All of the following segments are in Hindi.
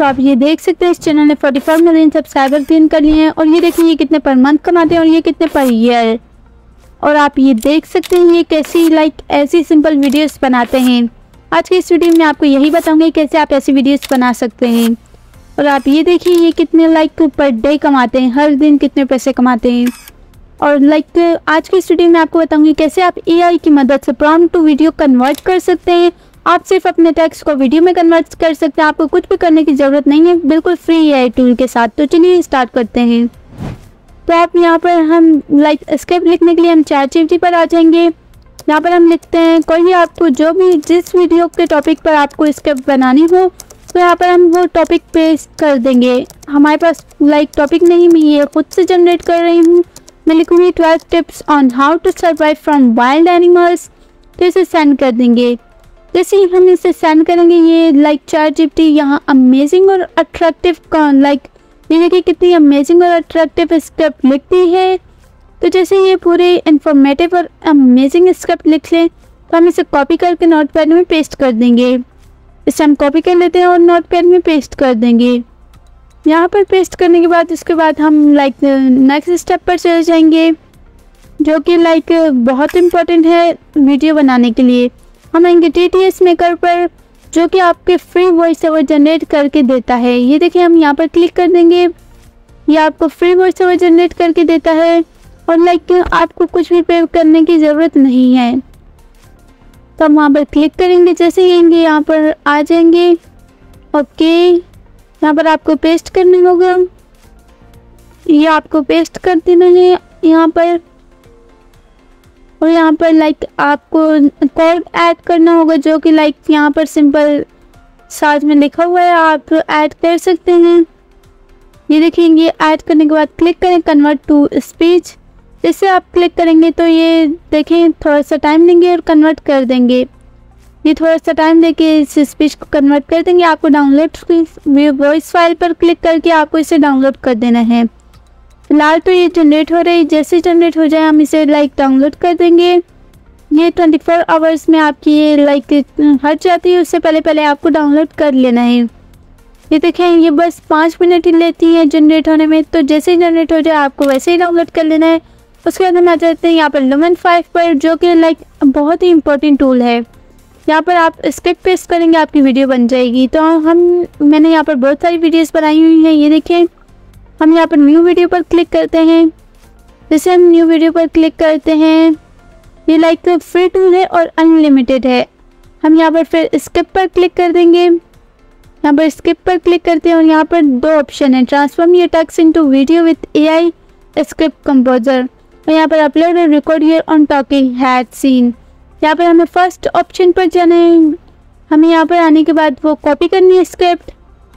तो आप ये देख सकते हैं इस चैनल ने 44 मिलियन सब्सक्राइबर गेन कर लिए हैं। और ये देखिए ये कितने पर मंथ कमाते हैं और ये कितने पर ईयर। और आप ये देख सकते हैं ये कैसी ऐसी सिंपल वीडियोस बनाते हैं। आज के इस वीडियो में आपको यही बताऊंगी कैसे आप ऐसी वीडियोस बना सकते हैं। और आप ये देखिए ये कितने पर डे कमाते हैं, हर दिन कितने पैसे कमाते हैं। और आज की इस वीडियो में आपको बताऊंगी कैसे आप एआई की मदद से प्रॉम्प्ट टू वीडियो कन्वर्ट कर सकते हैं। आप सिर्फ अपने टेक्स्ट को वीडियो में कन्वर्ट कर सकते हैं, आपको कुछ भी करने की ज़रूरत नहीं है, बिल्कुल फ्री एआई टूल के साथ। तो चलिए स्टार्ट करते हैं। तो आप यहाँ पर हम स्क्रिप्ट लिखने के लिए हम ChatGPT पर आ जाएंगे। यहाँ पर हम लिखते हैं कोई भी आपको जो भी जिस वीडियो के टॉपिक पर आपको स्क्रिप्ट बनानी हो तो यहाँ पर हम वो टॉपिक पेस्ट कर देंगे। हमारे पास टॉपिक नहीं, मैं ये खुद से जनरेट कर रही हूँ। मैं लिखूँगी 12 tips on how to survive from wild animals. तो इसे सेंड कर देंगे। जैसे ही हम इसे सेंड करेंगे ये ChatGPT यहाँ अमेजिंग और अट्रैक्टिव ये देखिए कितनी अमेजिंग और अट्रैक्टिव स्क्रिप्ट लिखती है। तो जैसे ये पूरे इंफॉर्मेटिव और अमेजिंग स्क्रिप्ट लिख लें तो हम इसे कॉपी करके नोटपैड में पेस्ट कर देंगे। इसे हम कॉपी कर लेते हैं और नोटपैड में पेस्ट कर देंगे। यहाँ पर पेस्ट करने के बाद इसके बाद हम नेक्स्ट स्टेप पर चले जाएंगे जो कि बहुत इम्पोर्टेंट है वीडियो बनाने के लिए। हम आएंगे TTS मेकर पर जो कि आपके फ्री वॉइस ओवर जनरेट करके देता है। ये देखिए हम यहाँ पर क्लिक कर देंगे, ये आपको फ्री वॉइस ओवर जनरेट करके देता है और आपको कुछ भी पे करने की ज़रूरत नहीं है। तो हम वहाँ पर क्लिक करेंगे, जैसे ही आएंगे यहाँ पर आ जाएंगे। ओके, यहाँ पर आपको पेस्ट करना होगा, ये आपको पेस्ट कर देना है यहाँ पर। और यहाँ पर आपको कोड ऐड करना होगा जो कि यहाँ पर सिंपल साथ में लिखा हुआ है, आप ऐड कर सकते हैं। ये देखेंगे ऐड करने के बाद क्लिक करें कन्वर्ट टू स्पीच। जैसे आप क्लिक करेंगे तो ये देखें थोड़ा सा टाइम लेंगे और कन्वर्ट कर देंगे। ये थोड़ा सा टाइम देके इस स्पीच को कन्वर्ट कर देंगे। आपको डाउनलोड वॉइस फाइल पर क्लिक करके आपको इसे डाउनलोड कर देना है। फिलहाल तो ये जनरेट हो रही, जैसे जनरेट हो जाए हम इसे डाउनलोड कर देंगे। ये 24 आवर्स में आपकी ये हट जाती है, उससे पहले आपको डाउनलोड कर लेना है। ये देखें ये बस 5 मिनट ही लेती है जनरेट होने में। तो जैसे ही जनरेट हो जाए आपको वैसे ही डाउनलोड कर लेना है। उसके बाद हम आ जाते हैं यहाँ पर Lumen 5 पर जो कि बहुत ही इंपॉर्टेंट टूल है। यहाँ पर आप स्क्रिप्ट पेस्ट करेंगे आपकी वीडियो बन जाएगी। तो मैंने यहाँ पर बहुत सारी वीडियोस बनाई हुई हैं। ये देखें हम यहाँ पर न्यू वीडियो पर क्लिक करते हैं। जैसे हम न्यू वीडियो पर क्लिक करते हैं ये फ्री टूल है और अनलिमिटेड है। हम यहाँ पर फिर स्क्रिप्ट पर क्लिक कर देंगे। यहाँ पर स्क्रिप्ट पर क्लिक करते हैं और यहाँ पर 2 ऑप्शन है, transform your text into video with AI script composer और यहाँ पर अपलोड और record here on talking head scene. यहाँ पर हमें फर्स्ट ऑप्शन पर जाना है। हमें यहाँ पर आने के बाद वो कॉपी करनी है स्क्रिप्ट,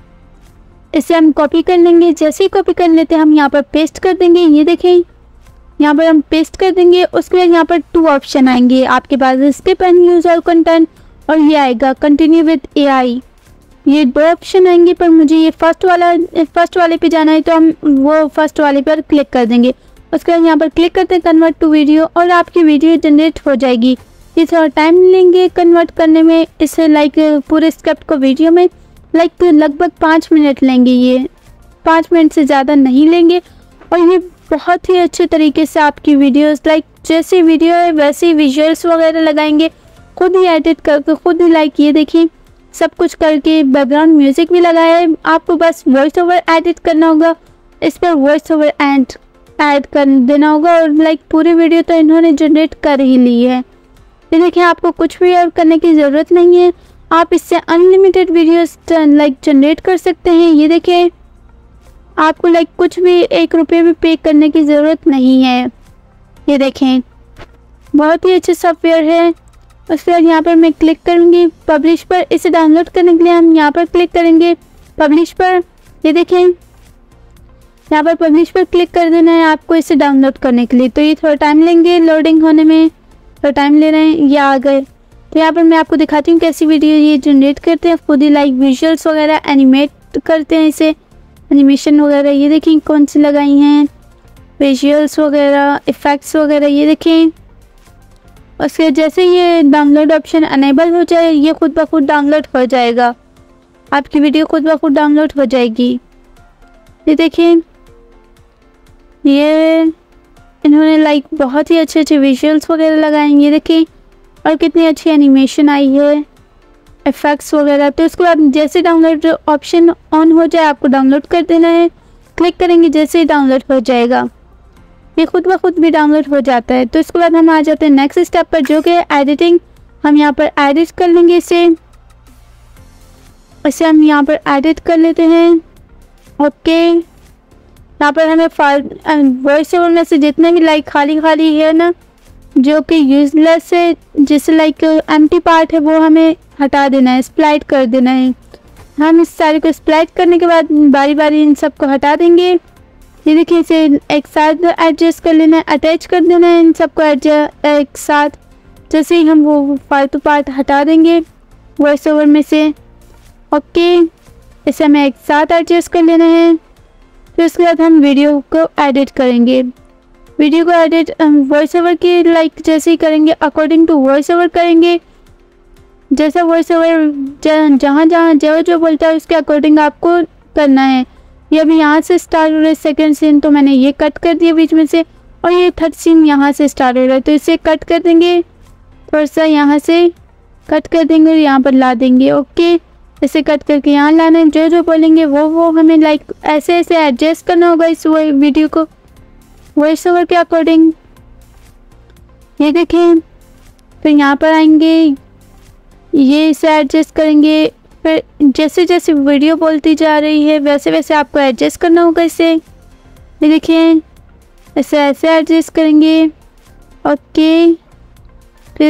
इसे हम कॉपी कर लेंगे। जैसे ही कॉपी कर लेते हैं हम यहाँ पर पेस्ट कर देंगे। ये देखें यहाँ पर हम पेस्ट कर देंगे। उसके बाद यहाँ पर 2 ऑप्शन आएंगे आपके पास, skip and use all content और ये आएगा कंटिन्यू विद AI। ये 2 ऑप्शन आएंगे पर मुझे ये फर्स्ट वाले पे जाना है तो हम वो फर्स्ट वाले पर क्लिक कर देंगे। उसके बाद यहाँ पर क्लिक करते हैं कन्वर्ट टू वीडियो और आपकी वीडियो जनरेट हो जाएगी। ये थोड़ा टाइम लेंगे कन्वर्ट करने में, इसे पूरे स्क्रिप्ट को वीडियो में लगभग 5 मिनट लेंगे। ये 5 मिनट से ज़्यादा नहीं लेंगे और ये बहुत ही अच्छे तरीके से आपकी वीडियोस जैसी वीडियो है वैसे ही विजुअल्स वगैरह लगाएंगे, खुद ही एडिट करके खुद ही ये देखिए सब कुछ करके बैकग्राउंड म्यूज़िक भी लगाया है। आपको बस वॉइस ओवर एडिट करना होगा, इस पर वॉइस ओवर ऐड कर देना होगा और पूरी वीडियो तो इन्होंने जनरेट कर ही ली है। ये देखिए आपको कुछ भी और करने की ज़रूरत नहीं है, आप इससे अनलिमिटेड वीडियोस जनरेट कर सकते हैं। ये देखें आपको कुछ भी 1 रुपये भी पे करने की ज़रूरत नहीं है। ये देखें बहुत ही अच्छे सॉफ्टवेयर है। उसके बाद यहाँ पर मैं क्लिक करूँगी पब्लिश पर। इसे डाउनलोड करने के लिए हम यहाँ पर क्लिक करेंगे पब्लिश पर। ये देखें यहाँ पर पब्लिश पर क्लिक कर देना है आपको इसे डाउनलोड करने के लिए। तो ये थोड़ा टाइम लेंगे, लोडिंग होने में थोड़ा टाइम ले रहे हैं। ये आ गए। तो यहाँ पर मैं आपको दिखाती हूँ कैसी वीडियो ये जनरेट करते हैं, खुद ही विजुअल्स वगैरह एनिमेट करते हैं, इसे एनिमेशन वगैरह ये देखें कौन सी लगाई हैं, विजुअल्स वगैरह इफ़ेक्ट्स वगैरह। ये देखें उसके जैसे ये डाउनलोड ऑप्शन अनेबल हो जाए ये खुद ब खुद डाउनलोड हो जाएगा। आपकी वीडियो खुद ब खुद डाउनलोड हो जाएगी। ये देखिए, ये इन्होंने लाइक बहुत ही अच्छे अच्छे विजुअल्स वगैरह लगाए हैं। ये देखिए, और कितनी अच्छी एनिमेशन आई है, इफेक्ट्स वगैरह। तो इसको आप जैसे डाउनलोड ऑप्शन ऑन हो जाए आपको डाउनलोड कर देना है। क्लिक करेंगे जैसे ही डाउनलोड हो जाएगा, ये खुद ब खुद भी डाउनलोड हो जाता है। तो इसके बाद हम आ जाते हैं नेक्स्ट स्टेप पर, जो कि एडिटिंग। हम यहाँ पर एडिट कर लेंगे इसे हम यहाँ पर एडिट कर लेते हैं। ओके, यहाँ पर हमें वॉइस ओवर में से जितने भी लाइक खाली खाली है ना, जो कि यूजलेस है, जैसे लाइक एम्प्टी पार्ट है, वो हमें हटा देना है, स्प्लाइट कर देना है। हम इस सारे को स्प्लाइट करने के बाद बारी बारी इन सबको हटा देंगे। ये देखिए, इसे एक साथ एडजस्ट कर लेना है, अटैच कर देना है इन सबको एक साथ। जैसे ही हम वो फालतू पार्ट हटा देंगे वॉइस ओवर में से। ओके, इसे हमें एक साथ एडजस्ट कर लेना है। फिर उसके बाद हम वीडियो को एडिट करेंगे। वीडियो को एडिट वॉइस ओवर की लाइक जैसे ही करेंगे, अकॉर्डिंग टू वॉइस ओवर करेंगे। जैसा वॉइस ओवर जहाँ जहाँ जो बोलता है उसके अकॉर्डिंग आपको करना है। ये अभी यहाँ से स्टार्ट हो रहा है सेकेंड सीन, तो मैंने ये कट कर दिया बीच में से, और ये थर्ड सीन यहाँ से स्टार्ट हो रहा है, तो इसे कट कर देंगे, थोड़ा सा यहाँ से कट कर देंगे और यहाँ पर ला देंगे। ओके, इसे कट करके यहाँ लाना है। जो बोलेंगे वो हमें लाइक ऐसे ऐसे एडजस्ट करना होगा इस वीडियो को वॉइस ओवर के अकॉर्डिंग। ये देखें, फिर यहाँ पर आएंगे, ये इसे एडजस्ट करेंगे। फिर जैसे जैसे वीडियो बोलती जा रही है वैसे वैसे आपको एडजस्ट करना होगा इसे। ये देखिए, इसे ऐसे एडजस्ट करेंगे। ओके, फिर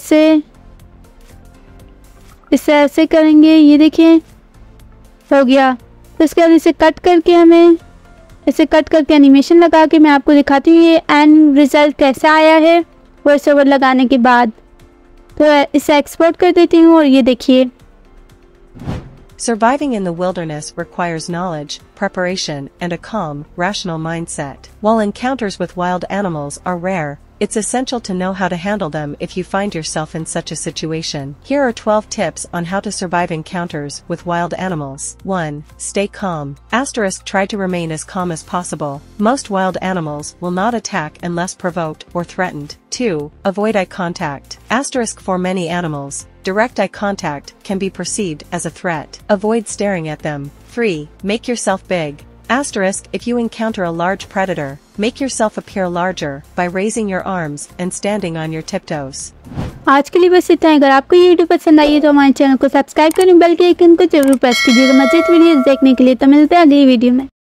इसे ऐसे करेंगे। ये देखिए, हो गया। तो इसके बाद इसे कट करके एनिमेशन लगा के मैं आपको दिखाती हूँ ये एंड रिजल्ट कैसा आया है वॉइस ओवर लगाने के बाद। तो इसे एक्सपोर्ट कर देती हूँ और ये देखिए। Surviving in the wilderness requires knowledge, preparation, and a calm, rational mindset. While encounters with wild animals are rare, it's essential to know how to handle them if you find yourself in such a situation. Here are 12 tips on how to survive encounters with wild animals. 1. Stay calm. Try to remain as calm as possible. Most wild animals will not attack unless provoked or threatened. 2. Avoid eye contact. For many animals, direct eye contact can be perceived as a threat. Avoid staring at them. 3. Make yourself big. If you encounter a large predator, make yourself appear larger by raising your arms and standing on your tiptoes. आज के लिए बस इतना है। अगर आपको ये वीडियो पसंद आई है तो हमारे चैनल को सब्सक्राइब करें, बेल के आइकन को जरूर प्रेस कीजिएगा मज़ीद वीडियोस देखने के लिए। तो मिलते हैं अगली वीडियो में।